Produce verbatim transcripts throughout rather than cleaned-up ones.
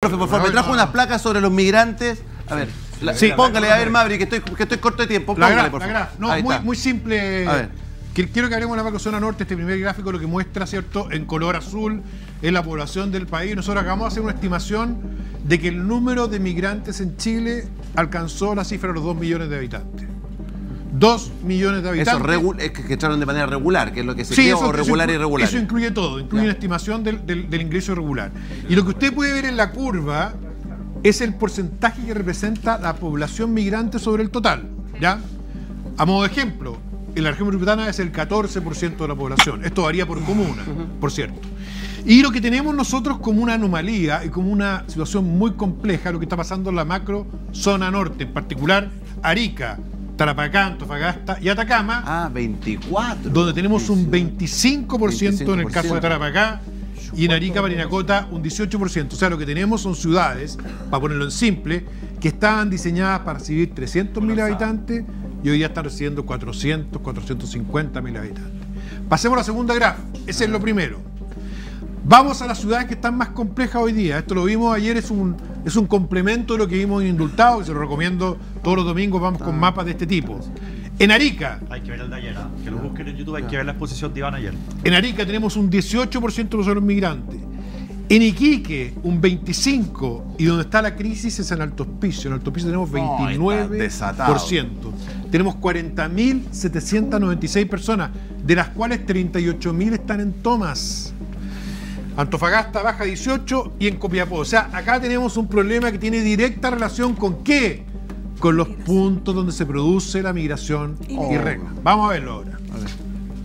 profe, por favor, me trajo unas placas sobre los migrantes. A ver, la, sí, póngale, a ver, Mavri, que estoy, que estoy corto de tiempo. Póngale, la graf, por la favor. graf. No, Ahí muy, está. muy simple. A ver. Quiero que hablemos de la macrozona norte, este primer gráfico lo que muestra, ¿cierto?, en color azul, es la población del país. Nosotros acabamos de hacer una estimación de que el número de migrantes en Chile alcanzó la cifra de los dos millones de habitantes. dos millones de habitantes. Eso es que, que echaron de manera regular, que es lo que se sí, queda, eso, o regular eso, y irregular. Eso incluye todo, incluye una estimación del, del, del ingreso irregular. Y lo que usted puede ver en la curva es el porcentaje que representa la población migrante sobre el total, ¿ya? A modo de ejemplo, en la región metropolitana es el catorce por ciento de la población. Esto varía por comuna, por cierto. Y lo que tenemos nosotros como una anomalía y como una situación muy compleja, lo que está pasando en la macro zona norte, en particular Arica, Tarapacá, Antofagasta y Atacama. Ah, veinticuatro. Donde tenemos un veinticinco por ciento en el caso de Tarapacá y en Arica, Parinacota, un dieciocho por ciento. O sea, lo que tenemos son ciudades, para ponerlo en simple, que estaban diseñadas para recibir trescientos mil habitantes y hoy ya están recibiendo cuatrocientos, cuatrocientos cincuenta mil habitantes. Pasemos a la segunda gráfica. Ese es lo primero. Vamos a las ciudades que están más complejas hoy día. Esto lo vimos ayer, es un, es un complemento de lo que vimos en Indultado, que se lo recomiendo todos los domingos, vamos con mapas de este tipo. En Arica. Hay que ver el de ayer, ¿eh? Que lo busquen en YouTube, hay que ver la exposición de Iván ayer. En Arica tenemos un dieciocho por ciento de los migrantes. En Iquique, un veinticinco por ciento. Y donde está la crisis es en Alto Hospicio. En Alto Hospicio tenemos veintinueve por ciento. Oh, tenemos cuarenta mil setecientos noventa y seis personas, de las cuales treinta y ocho mil están en Tomas. Antofagasta baja dieciocho y en Copiapó. O sea, acá tenemos un problema que tiene directa relación con ¿qué? Con los puntos donde se produce la migración irregular. Vamos a verlo ahora. A ver.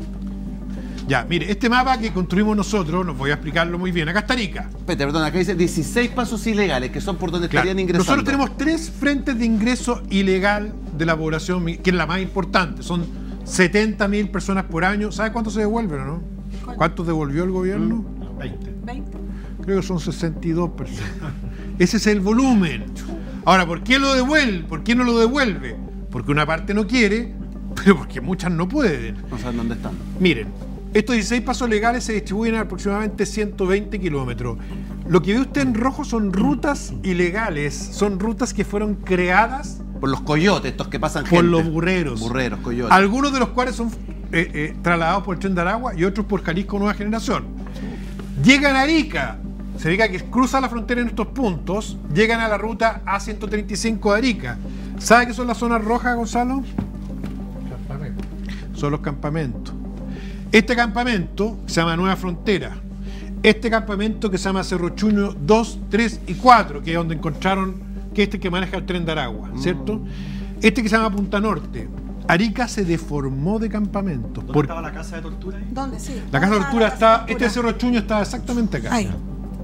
Ya, mire, este mapa que construimos nosotros, nos voy a explicarlo muy bien. Acá está Arica. Espérate, perdón, acá dice dieciséis pasos ilegales, que son por donde claro, estarían ingresando. Nosotros tenemos tres frentes de ingreso ilegal de la población, que es la más importante. Son setenta mil personas por año. ¿Sabe cuánto se devuelven o no? ¿Cuántos devolvió el gobierno? Mm, veinte. veinte. Creo que son sesenta y dos personas. Ese es el volumen. Ahora, ¿por qué lo devuelve? ¿Por qué no lo devuelve? Porque una parte no quiere, pero porque muchas no pueden. No saben dónde están. Miren, estos dieciséis pasos legales se distribuyen a aproximadamente ciento veinte kilómetros. Lo que ve usted en rojo son rutas ilegales, son rutas que fueron creadas por los coyotes, estos que pasan por gente. los burreros. Burreros, coyotes. Algunos de los cuales son eh, eh, trasladados por el Tren de Aragua y otros por Jalisco Nueva Generación. Llegan a Arica, se diga que cruza la frontera en estos puntos, llegan a la ruta A ciento treinta y cinco de Arica. ¿Sabe qué son las zonas rojas, Gonzalo? Campamentos. Son los campamentos. Este campamento se llama Nueva Frontera. Este campamento que se llama Cerro Chuño dos, tres y cuatro, que es donde encontraron que este que maneja el Tren de Aragua, ¿cierto? Mm. Este que se llama Punta Norte. Arica se deformó de campamento. ¿Dónde por... estaba la casa de tortura ahí? ¿Dónde? Sí. La casa de tortura está, este Cerro Chuño está exactamente acá. Ahí.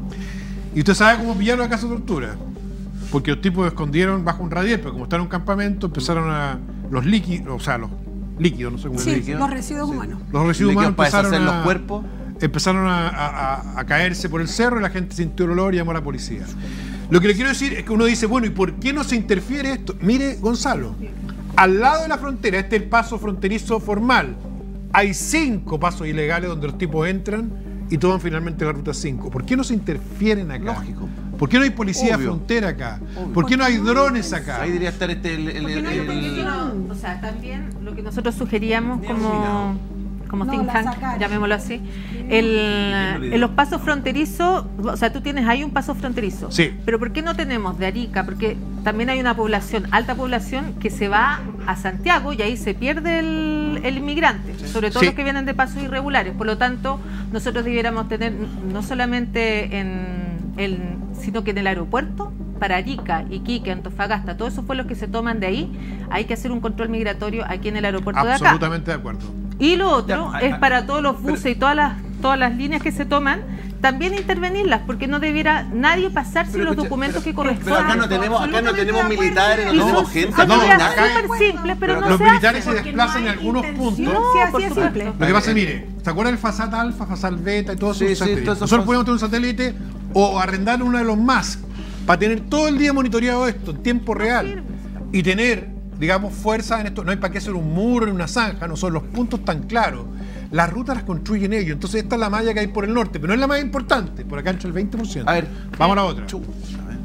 ¿Y usted sabe cómo pillaron la casa de tortura? Porque los tipos se escondieron bajo un radial, pero como está en un campamento, empezaron a... los líquidos, o sea, los líquidos, no sé cómo sí, es líquido. los residuos humanos. Los residuos humanos empezaron a... los cuerpos. Empezaron a, a, a caerse por el cerro y la gente sintió el olor y llamó a la policía. Lo que le quiero decir es que uno dice, bueno, ¿y por qué no se interfiere esto? Mire, Gonzalo, al lado de la frontera, este es el paso fronterizo formal, hay cinco pasos ilegales donde los tipos entran y toman finalmente la ruta cinco. ¿Por qué no se interfieren acá? Lógico. ¿Por qué no hay policía Obvio. de frontera acá? Obvio. ¿Por qué no hay drones acá? Ahí debería estar este... El, el, el, no, el, el, no, o sea, también lo que nosotros sugeríamos como... como no, think tank, llamémoslo así, el, en los pasos fronterizos, o sea, tú tienes ahí un paso fronterizo, sí. Pero ¿por qué no tenemos de Arica? Porque también hay una población, alta población, que se va a Santiago y ahí se pierde el, el inmigrante, sobre todo sí. Los que vienen de pasos irregulares. Por lo tanto, nosotros debiéramos tener, no solamente en el, sino que en el aeropuerto, para Arica, Iquique, Antofagasta, todos esos vuelos que se toman de ahí, hay que hacer un control migratorio aquí en el aeropuerto de acá. Absolutamente de acuerdo. Y lo otro es para todos los buses y todas las todas las líneas que se toman, también intervenirlas, porque no debiera nadie pasarse pero, los pero, documentos pero, que corresponden. Pero acá no tenemos, acá no tenemos militares, no tenemos gente. Son no, ideas acá súper simples, pero, pero no los se militares hace, se desplazan no en algunos puntos. No, por simple. Lo que pasa es, mire, ¿se acuerdan del Fasat Alfa, Fasat Beta y todos sí, esos sí, satélites? todo Nosotros podemos tener un satélite o arrendar uno de los más para tener todo el día monitoreado esto en tiempo real y tener, digamos, fuerza en esto. No hay para qué hacer un muro en una zanja, no son los puntos tan claros. Las rutas las construyen ellos, entonces esta es la malla que hay por el norte, pero no es la más importante, por acá entra el veinte por ciento. A ver, vamos a la otra. Chu, a ver.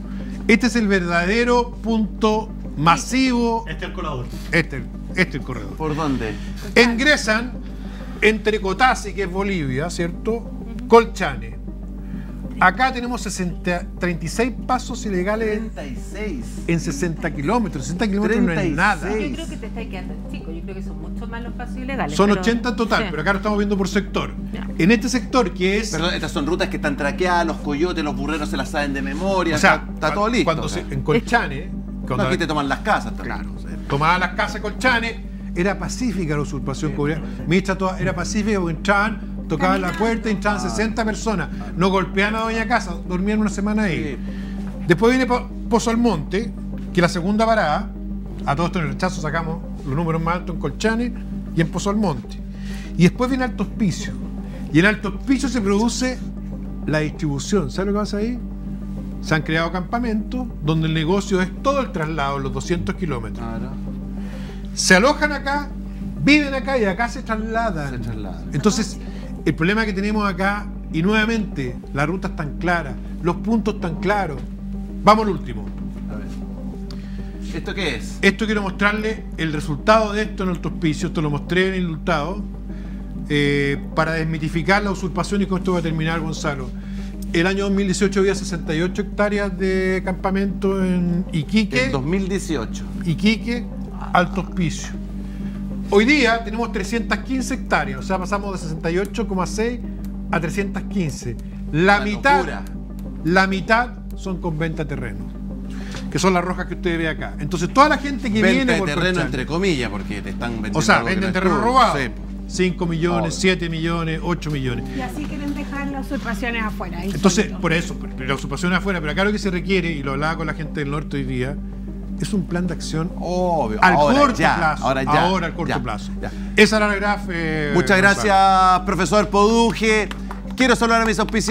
Este es el verdadero punto masivo. Este es el colador. Este, este es el corredor. ¿Por dónde? Ingresan entre Cotasi, que es Bolivia, ¿cierto? Colchane. Acá tenemos sesenta, treinta y seis pasos ilegales treinta y seis. en sesenta kilómetros. sesenta kilómetros no es treinta y seis. nada. Yo creo que te está quedando chico. Yo creo que son mucho más los pasos ilegales. Son pero- ochenta en total, sí. pero acá lo estamos viendo por sector. Ya. En este sector que es... Perdón, estas son rutas que están traqueadas, los coyotes, los burreros se las saben de memoria, o sea, está, está cua- todo listo. Cuando o sea. se, en Colchane, No, cuando aquí te toman las casas también. Claro, o sea. tomaban las casas Colchane, era pacífica la usurpación comunal. Ministra, toda- era pacífica porque entraban, tocaban la puerta y entraban sesenta personas. No golpeaban a Doña Casa, dormían una semana ahí. Sí. Después viene Po- Pozo Almonte, que es la segunda parada. A todo esto en el rechazo sacamos los números más altos en Colchane y en Pozo Almonte. Y después viene Alto Hospicio. Y en Alto Hospicio se produce la distribución. ¿Sabes lo que pasa ahí? Se han creado campamentos donde el negocio es todo el traslado, los doscientos kilómetros. Claro. Se alojan acá, viven acá y acá se trasladan. Se trasladan. Entonces, el problema que tenemos acá, y nuevamente, la ruta es tan clara, los puntos tan claros. Vamos al último. A ver. ¿Esto qué es? Esto quiero mostrarle el resultado de esto en el hospicio. Esto lo mostré en el indultado eh, para desmitificar la usurpación, y con esto va a terminar, Gonzalo. El año dos mil dieciocho había sesenta y ocho hectáreas de campamento en Iquique. En dos mil dieciocho. Iquique, Alto Hospicio. Hoy día tenemos trescientas quince hectáreas, o sea, pasamos de sesenta y ocho coma seis a trescientas quince. La Una mitad, locura. la mitad son con venta de terreno, que son las rojas que usted ve acá. Entonces, toda la gente que Venta viene de por terreno, Colchane, entre comillas, porque te están vendiendo. o sea, algo que venden no es terreno tuyo. robado. Sí. cinco millones, Obvio. siete millones, ocho millones. Y así quieren dejar las usurpaciones afuera. ahí Entonces, solito. por eso, pero la usurpación es afuera, pero acá lo que se requiere, y lo hablaba con la gente del norte hoy día, es un plan de acción Obvio. al ahora corto ya, plazo. Ahora ya. Ahora al corto ya, plazo. ya. Esa era la graf. eh, Muchas Gonzalo. gracias, profesor Poduje. Quiero saludar a mis auspiciadores.